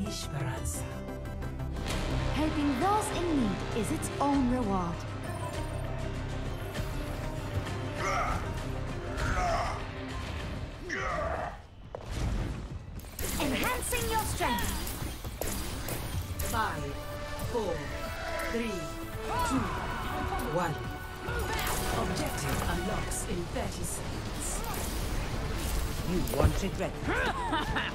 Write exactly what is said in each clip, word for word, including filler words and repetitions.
Esperanza. Helping those in need is its own reward. Enhancing your strength. Five, four, three, two, one. Objective unlocks in thirty seconds. You won't regret it.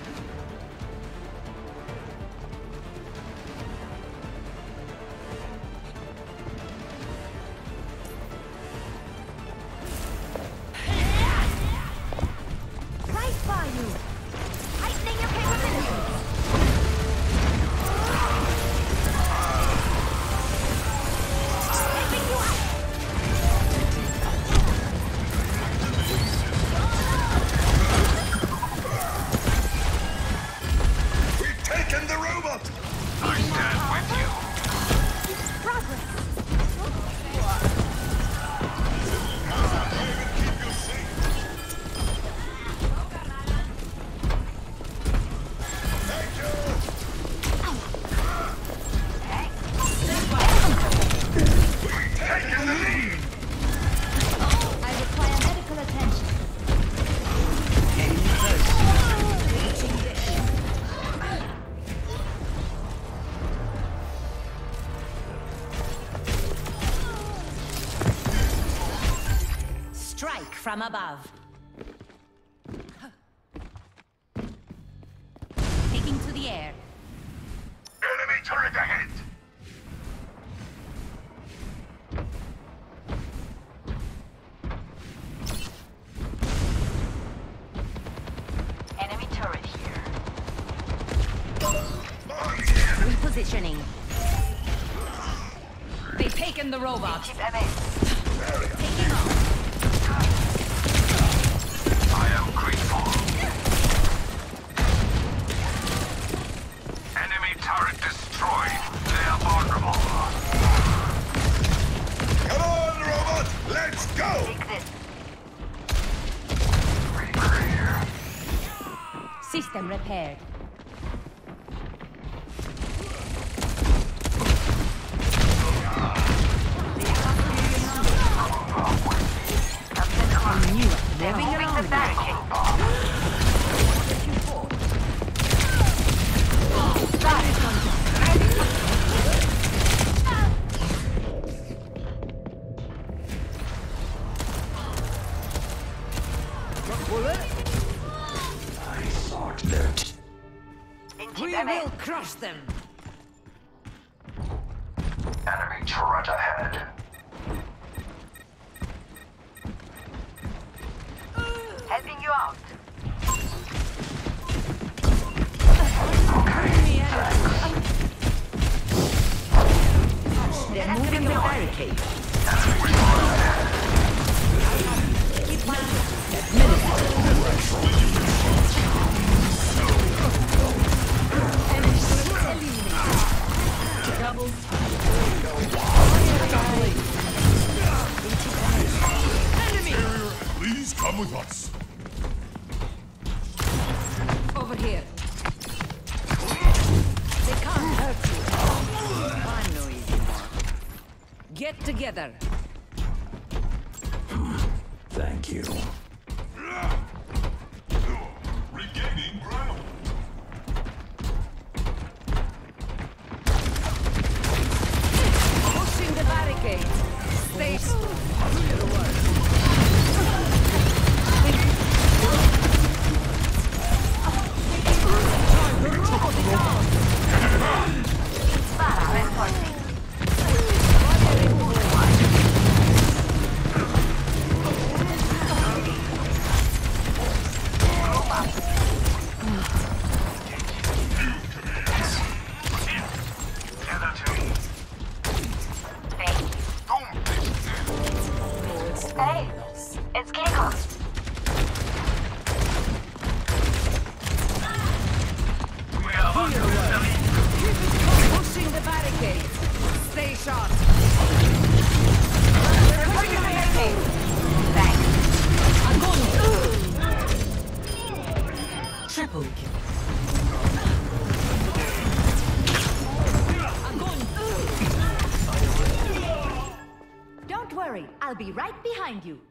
From above. Taking to the air. Enemy turret ahead! Enemy turret here. Repositioning. They've taken the robot. Taking off. I am grateful. Enemy turret destroyed. They are vulnerable. Come on, robot! Let's go! Take this. Clear. System repaired. Removing the barricade. I thought that We will crush them. Enemy turret ahead. Helping you out. they're moving the barricade. Keep my Double. Please come with us. Over here. They can't hurt you. I'm no easy mark. Get together. Thank you. Regaining ground. Pushing the barricade. Stay Hey, it's Kikos. We are under the lead. pushing the barricade. Stay sharp. Pushing the barricade. Thanks. Triple kill. worry, I'll be right behind you.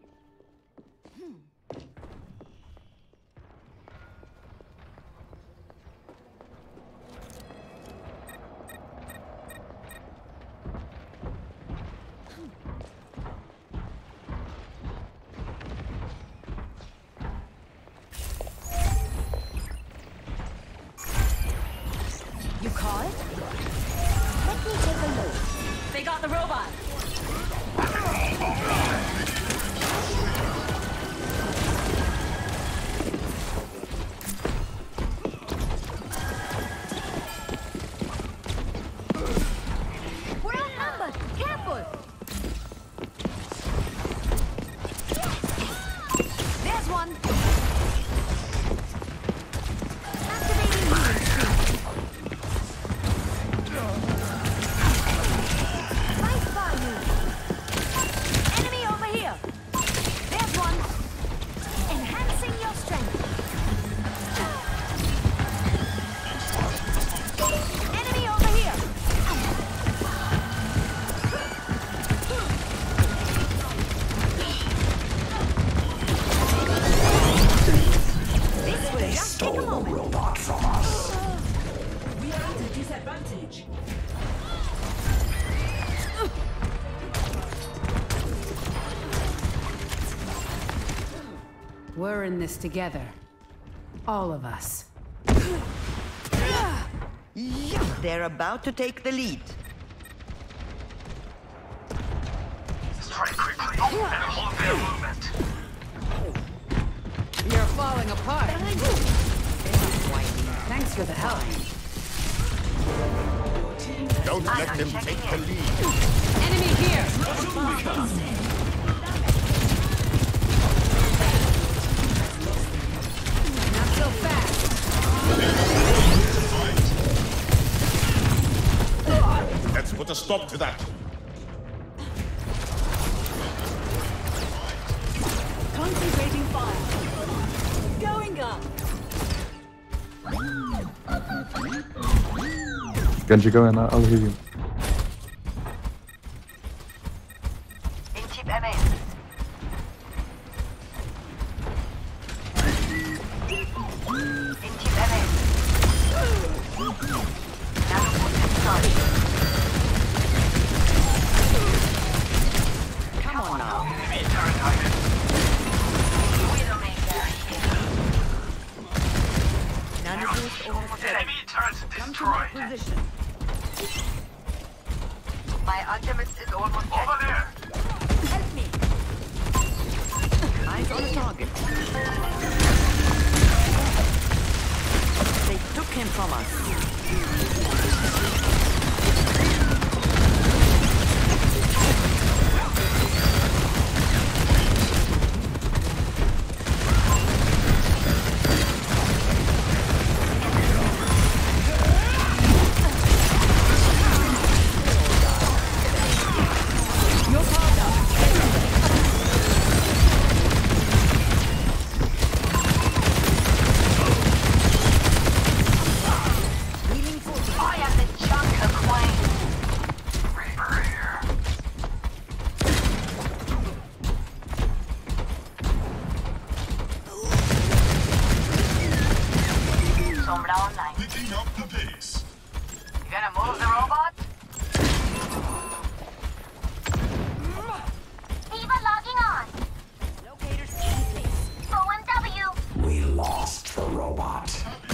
You call it? Let me take a look. They got the robot. We're outnumbered. Careful. There's one. Activating healing streak. Right by you. Enemy over here. There's one. Enhancing your strength. Enemy over here. This will just take a moment. Robot from us. We are at a disadvantage. We're in this together. All of us. They're about to take the lead. Strike quickly and hold their movement. You're falling apart. Thanks for the help. Don't let them take the lead. Enemy here. Not so fast. Let's put a stop to that. Concentrating fire. Going up. Genji, go in, I'll heal you. Inchip M S. Inchip M S. Nanobot inside. Come on now. Enemy turret hidden. Widowmaker here. Nanobot overstretched. Enemy turret destroyed. Position. My ultimate is almost Over ready. there. Help me. Eyes on the target. They took him from us. You're powered up. I am the Junker Queen. Reaper here. Sombra online. Picking up the pace. You gonna move the robot? Eva logging on. Locators in place. O M W. We lost the robot.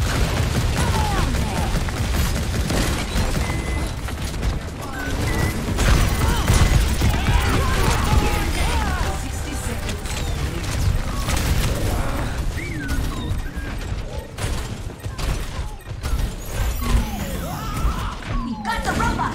sixty seconds. Got the robot.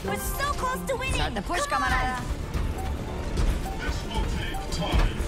We're so close to winning. Start the push, Come on. camarada. This will take time.